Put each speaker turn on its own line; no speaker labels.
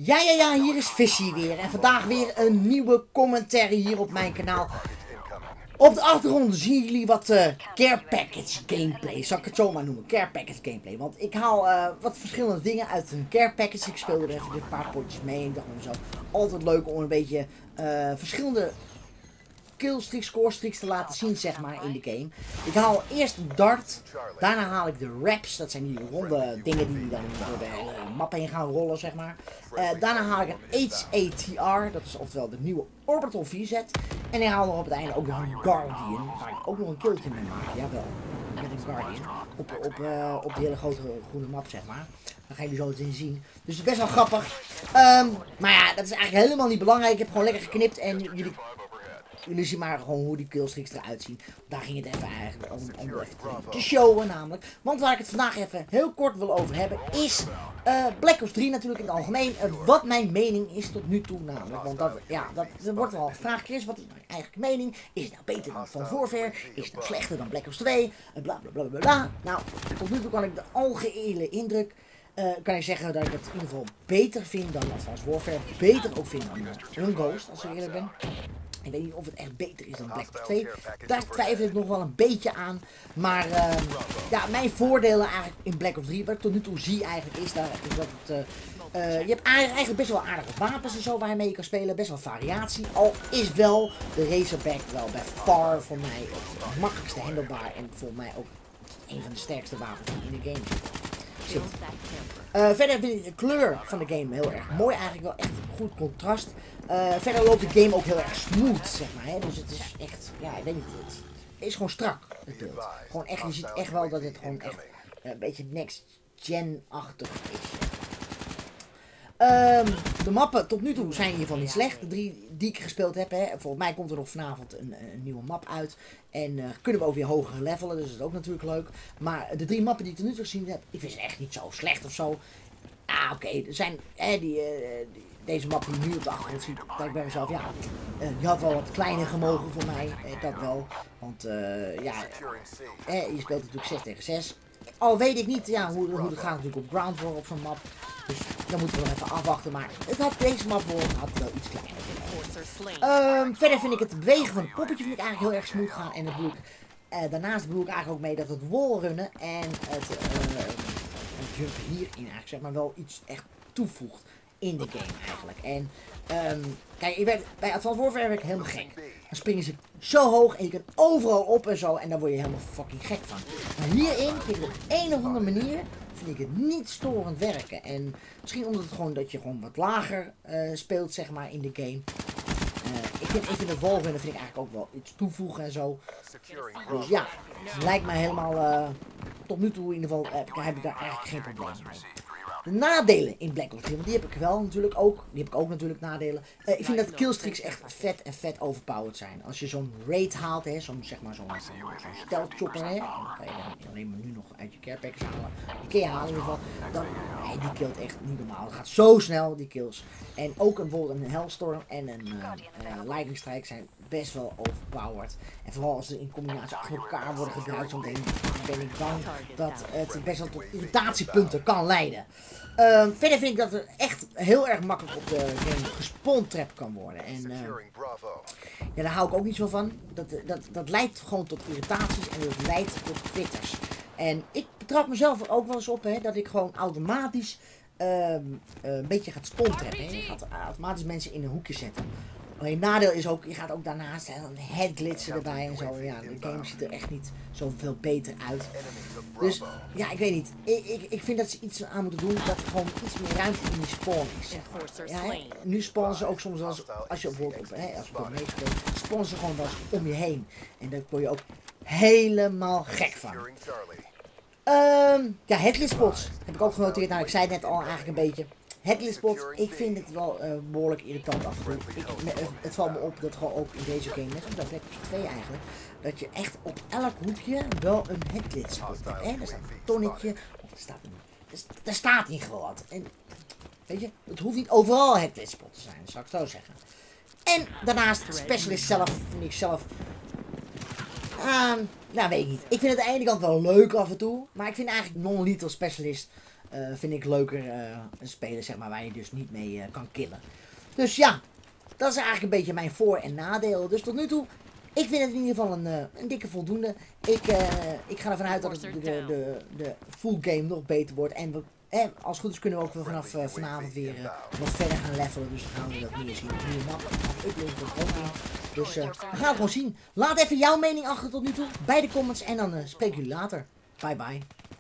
Ja, hier is Fishy weer. En vandaag weer een nieuwe commentary hier op mijn kanaal. Op de achtergrond zien jullie wat care package gameplay. Zal ik het zo maar noemen, care package gameplay. Want ik haal wat verschillende dingen uit een care package. Ik speelde er even een paar potjes mee. Ik dacht zo, altijd leuk om een beetje verschillende killstreaks, scorestreaks te laten zien, zeg maar, in de game. Ik haal eerst de dart, daarna haal ik de raps, dat zijn die ronde dingen die dan door de hele map heen gaan rollen, zeg maar. Daarna haal ik een HATR, dat is oftewel de nieuwe Orbital VZ. En ik haal nog op het einde ook nog een Guardian, waar ik ook nog een killtje mee maak, jawel, met een Guardian, op die hele grote groene map, zeg maar. Dan gaan jullie zo het in zien. Dus het is best wel grappig. Maar ja, dat is eigenlijk helemaal niet belangrijk. Ik heb gewoon lekker geknipt en jullie zien maar gewoon hoe die killstreaks eruit zien. Daar ging het even eigenlijk om even te showen namelijk. Want waar ik het vandaag even heel kort wil over hebben is Black Ops 3 natuurlijk in het algemeen. Wat mijn mening is tot nu toe namelijk. Want dat wordt wel gevraagd. Chris, wat is nou eigenlijk mening? Is het nou beter dan Van Warfare? Is het nou slechter dan Black Ops 2? Bla bla bla bla bla. Nou, tot nu toe kan ik de algehele indruk kan ik zeggen dat ik het in ieder geval beter vind dan Advanced Warfare. Beter ook vind dan Ghost, als ik eerlijk ben. Ik weet niet of het echt beter is dan Black Ops 2. Daar twijfel ik nog wel een beetje aan. Maar ja, mijn voordelen eigenlijk in Black Ops 3, wat ik tot nu toe zie eigenlijk, is dat het... je hebt eigenlijk best wel aardige wapens en zo waar je mee kan spelen. Best wel variatie. Al is wel de Razorback wel bij far voor mij het makkelijkste handelbaar. En volgens mij ook een van de sterkste wapens in de game zit. Verder vind ik de kleur van de game heel erg mooi. Eigenlijk wel echt een goed contrast. Verder loopt de game ook heel erg smooth, zeg maar. Hè? Dus het is echt, ja, ik weet niet, het is gewoon strak, het beeld. Gewoon echt, je ziet echt wel dat het gewoon echt een beetje next gen-achtig is. De mappen tot nu toe zijn in ieder geval niet slecht. De 3 die ik gespeeld heb. Hè. Volgens mij komt er nog vanavond een nieuwe map uit. En kunnen we ook weer hoger levelen. Dus dat is ook natuurlijk leuk. Maar de 3 mappen die ik tot nu toe gezien heb. Ik vind ze echt niet zo slecht of zo. Ah, oké. Er zijn deze map die nu op de achtergrond ziet. Dat ik bij mezelf, ja. Je had wel wat kleiner gemogen voor mij. Dat wel. Want ja. Je speelt natuurlijk 6 tegen 6. Al weet ik niet ja, hoe het gaat natuurlijk op ground war op zo'n map. Dus dan moeten we nog even afwachten. Maar het had deze map had wel iets kleiner. Verder vind ik het bewegen van het poppetje vind ik eigenlijk heel erg smooth gaan. En daarnaast bedoel ik eigenlijk ook mee dat het wallrunnen en het jumpen hierin eigenlijk zeg maar wel iets echt toevoegt in de game eigenlijk. En kijk, bij Advanced Warfare werd ik helemaal gek. Dan springen ze zo hoog en je kunt overal op en zo en daar word je helemaal fucking gek van. Maar hierin vind ik op een of andere manier vind ik het niet storend werken. En misschien omdat het gewoon dat je gewoon wat lager speelt zeg maar in de game. Ik vind het wallrunnen vind ik eigenlijk ook wel iets toevoegen en zo. Dus ja, het lijkt mij helemaal tot nu toe in ieder geval heb ik daar eigenlijk geen probleem mee. De nadelen in Black Ops 3, want die heb ik wel natuurlijk ook. Die heb ik ook natuurlijk nadelen. Ik vind dat killstreaks echt vet overpowered zijn. Als je zo'n raid haalt, zo'n zeg maar zo'n stealth chopper, dan kan je dan alleen maar nu nog uit je care package halen. Die kun je halen in ieder geval. Dan, die killt echt niet normaal. Het gaat zo snel, die kills. En ook bijvoorbeeld een Hellstorm en een Lightning Strike zijn best wel overpowered. En vooral als ze in combinatie achter elkaar worden gebruikt, dan ben ik bang dat het best wel tot irritatiepunten kan leiden. Verder vind ik dat het echt heel erg makkelijk op de game gespawntrapt kan worden. En ja, daar hou ik ook niet zo van. Dat leidt gewoon tot irritaties en dat leidt tot quitters. En ik betrap mezelf er ook wel eens op dat ik gewoon automatisch een beetje gaat spawntrappen. Je gaat automatisch mensen in een hoekje zetten. Alleen nadeel is ook, je gaat ook daarnaast headglitsen erbij en zo. Ja, de game ziet er echt niet zoveel beter uit. Dus ja, ik weet niet. Ik vind dat ze iets aan moeten doen dat er gewoon iets meer ruimte in die spawn is. Zeg maar. Ja, nu spawnen ze ook soms als je bijvoorbeeld op meespeelt, spawnen ze gewoon wel eens om je heen. En daar word je ook helemaal gek van. Ja, headlit spots heb ik ook genoteerd. Nou, ik zei het net al eigenlijk een beetje. Headlit spots, ik vind het wel behoorlijk irritant af en toe. Het valt me op dat gewoon ook in deze game, net als bij Black Ops 2 eigenlijk, dat je echt op elk hoekje wel een headlit spot hebt. Er staat een tonnetje, of er staat niet gewoon wat. En weet je, het hoeft niet overal headlit spot te zijn, dat zou ik zo zeggen. En daarnaast, Specialist zelf, vind ik zelf, nou weet ik niet. Ik vind het aan de ene kant wel leuk af en toe, maar ik vind eigenlijk non-lethal Specialist vind ik leuker spelen, zeg maar, waar je dus niet mee kan killen. Dus ja, dat is eigenlijk een beetje mijn voor- en nadeel. Dus tot nu toe, ik vind het in ieder geval een dikke voldoende. Ik ga ervan uit dat de full game nog beter wordt. En als het goed is kunnen we ook weer vanaf vanavond weer wat verder gaan levelen. Dus dan gaan we dat meer zien. Nieuwe map, uploaden wordt ook in. Dus we gaan het gewoon zien. Laat even jouw mening achter tot nu toe bij de comments. En dan spreken jullie later. Bye bye.